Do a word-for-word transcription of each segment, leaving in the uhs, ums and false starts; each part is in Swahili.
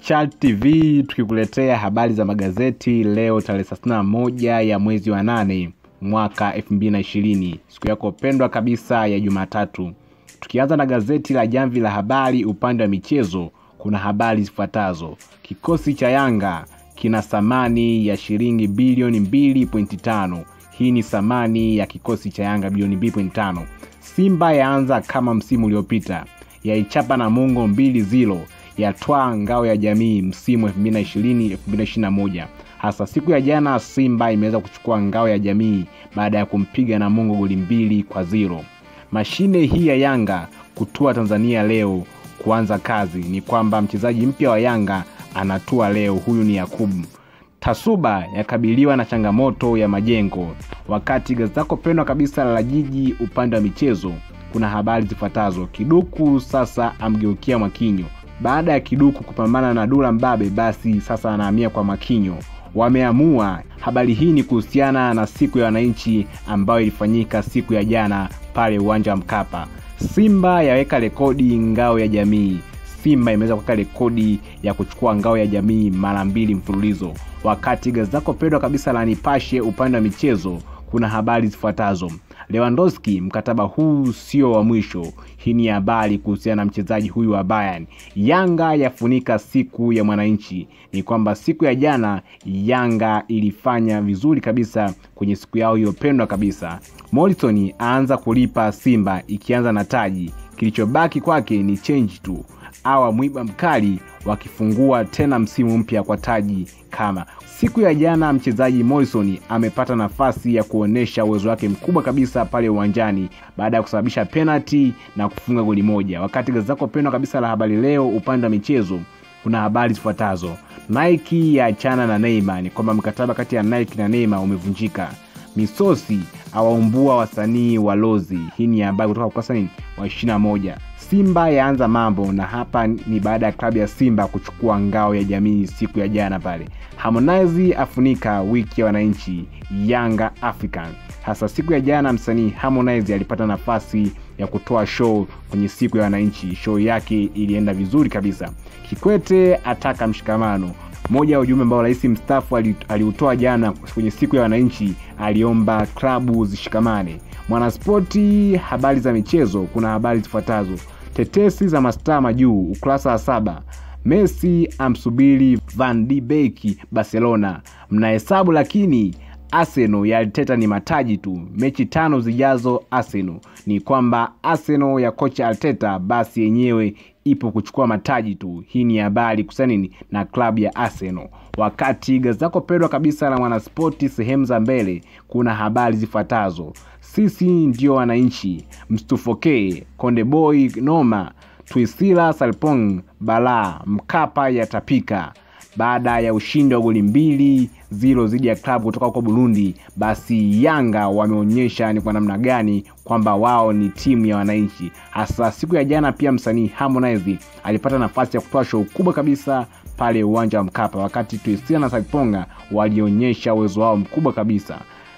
Chart T V tukikuletea habari za magazeti leo tarehe thelathini na moja ya mwezi wa nane mwaka elfu mbili na ishirini, siku yako pendwa kabisa ya Jumatatu. Tukianza na gazeti la Jamvi la Habari upande wa michezo, kuna habari zifuatazo. Kikosi cha Yanga kina thamani ya shilingi bilioni mbili nukta tano. Hii ni thamani ya kikosi cha Yanga bilioni mbili nukta tano. Simba yaanza kama msimu uliopita, yaichapa Namungo mbili ziro, yatwaa ngao ya jamii msimu elfu mbili na ishirini elfu mbili na ishirini na moja. Hasa siku ya jana Simba imeweza kuchukua ngao ya jamii baada ya kumpiga Namungo goli mbili kwa ziro. Mashine hii ya Yanga kutua Tanzania leo kuanza kazi, ni kwamba mchezaji mpya wa Yanga anatua leo. Huyu ni Yakubu. Tasuba yakabiliwa na changamoto ya majengo. Wakati gazeti lako pendwa kabisa la Jiji upande wa michezo, kuna habari zifuatazo. Kiduku sasa amgeukia Mwakinyo. Baada ya Kiduku kupambana na Dula Mbabe, basi sasa anahamia kwa Mwakinyo. Wameamua. Habari hii ni kuhusiana na siku ya wananchi ambayo ilifanyika siku ya jana pale uwanja wa Mkapa. Simba yaweka rekodi ngao ya jamii. Simba imeweza kuweka rekodi ya kuchukua ngao ya jamii mara mbili mfululizo. Wakati gazeti lako pendwa kabisa la Nipashe upande wa michezo, kuna habari zifuatazo. Lewandowski, mkataba huu sio wa mwisho. Hii ni habari kuhusiana na mchezaji huyu wa Bayern. Yanga yafunika siku ya mwananchi. Ni kwamba siku ya jana Yanga ilifanya vizuri kabisa kwenye siku yao hiyo pendwa kabisa. Morrison aanza kulipa Simba ikianza na taji. Kilichobaki kwake ni change tu. Awa mwiba mkali wakifungua tena msimu mpya kwa taji kama. Siku ya jana mchezaji Morrison amepata nafasi ya kuonesha uwezo wake mkubwa kabisa pale uwanjani baada ya kusababisha penalty na kufunga goli moja. Wakati gazeti lako pendwa kabisa la Habari Leo upande wa michezo, kuna habari zifuatazo. Nike yaachana na Neymar. Ni kwamba mkataba kati ya Nike na Neymar umevunjika. Misosi awaumbua wasanii wa Lozi. Hii ni habari kutoka ukurasa wa ishirini na moja. Simba yaanza mambo, na hapa ni baada ya klabu ya Simba kuchukua ngao ya jamii siku ya jana pale. Harmonize afunika wiki ya wananchi Yanga African. Hasa siku ya jana msanii Harmonize alipata nafasi ya kutoa show kwenye siku ya wananchi. Show yake ilienda vizuri kabisa. Kikwete ataka mshikamano. Moja ya ujumbe ambao rais mstaafu aliutoa jana kwenye siku ya wananchi, aliomba klabu zishikamane. Mwanaspoti habari za michezo, kuna habari zifuatazo. Tetesi za mastaa majuu ukurasa wa saba. Messi amsubiri Van de Beek Barcelona. Mnahesabu lakini Arsenal ya Arteta ni mataji tu. Mechi tano zijazo Arsenal. Ni kwamba Arsenal ya kocha Arteta basi yenyewe ipo kuchukua mataji tu. Hii ni habari kuhusiana na klabu ya Arsenal. Wakati gazeti lako pendwa kabisa la Mwanaspoti sehemu za mbele, kuna habari zifuatazo. Sisi ndio wananchi, mstufoke, Konde Boy noma, Twisila Salpong bala, Mkapa yatapika. Baada ya ushindi wa goli mbili ziro dhidi ya klabu kutoka huko Burundi, basi Yanga wameonyesha ni kwa namna gani kwamba wao ni timu ya wananchi. Hasa siku ya jana pia msanii Harmonize alipata nafasi ya kutoa show kubwa kabisa pale uwanja wa Mkapa, wakati Twisila na Salponga walionyesha uwezo wao mkubwa kabisa.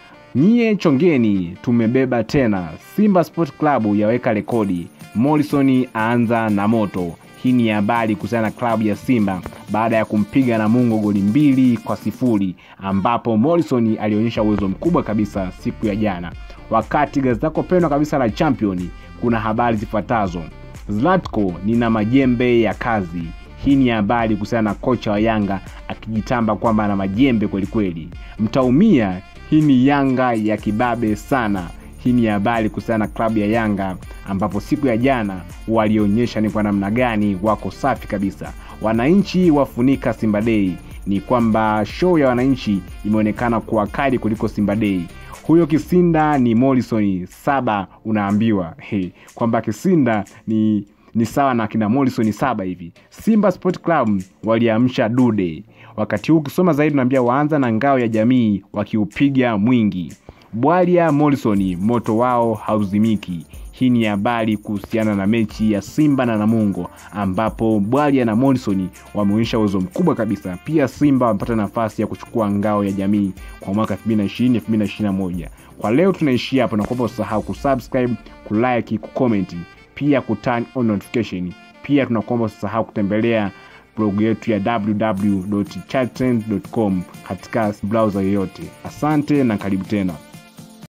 Nyie chongeni, tumebeba tena. Simba Sport Club yaweka rekodi. Morrison aanza na moto. Hii ni habari kuhusiana na klabu ya Simba baada ya kumpiga Namungo goli mbili kwa sifuri, ambapo Morrison alionyesha uwezo mkubwa kabisa siku ya jana. Wakati gazeti lako pendwa kabisa la Champion, kuna habari zifuatazo. Zlatko nina majembe ya kazi. Hii ni habari kuhusiana na kocha wa Yanga akijitamba kwamba ana majembe kweli kweli. Mtaumia. Hii ni Yanga ya kibabe sana. Hii ni habari kuhusiana na klabu ya Yanga ambapo siku ya jana walionyesha ni kwa namna gani wako safi kabisa. Wananchi wafunika Simba Day. Ni kwamba show ya wananchi imeonekana kuwa kali kuliko Simba Day. Huyo kisinda ni Morrison saba unaambiwa. Hey, kwamba kisinda ni ni sawa na kina Morrison saba hivi. Simba Sport Club waliamsha dude. Wakati huu ukisoma zaidi unaambia waanza na ngao ya jamii wakiupiga mwingi. Bwalia Morrison moto wao hauzimiki. Hii ni habari kuhusiana na mechi ya Simba na Namungo ambapo Bwalia na Morrison wameonyesha uwezo mkubwa kabisa. Pia Simba wamepata nafasi ya kuchukua ngao ya jamii kwa mwaka elfu mbili na ishirini elfu mbili na ishirini na moja. Kwa leo tunaishia hapo, na kuomba usahau kusubscribe, kulike, kucomment, pia kuturn on notification. Pia tunakuomba usisahau kutembelea blog yetu ya w w w dot chartrend dot com katika browser yoyote. Asante na karibu tena.